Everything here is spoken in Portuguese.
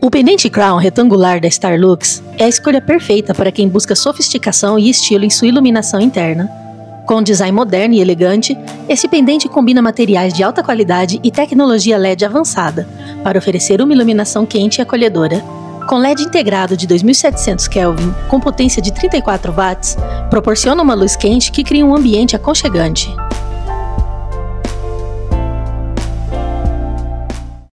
O pendente crown retangular da Starlux é a escolha perfeita para quem busca sofisticação e estilo em sua iluminação interna. Com um design moderno e elegante, esse pendente combina materiais de alta qualidade e tecnologia LED avançada para oferecer uma iluminação quente e acolhedora. Com LED integrado de 2700 Kelvin, com potência de 34 watts, proporciona uma luz quente que cria um ambiente aconchegante.